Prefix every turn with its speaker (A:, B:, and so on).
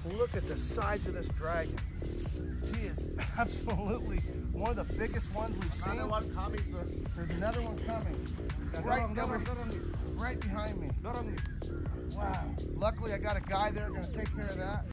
A: Look at the size of this dragon. He is absolutely one of the biggest ones we've seen.
B: Another one coming, sir.
A: There's another one coming. Right behind me. Wow. Luckily, I got a guy there going to take care of that.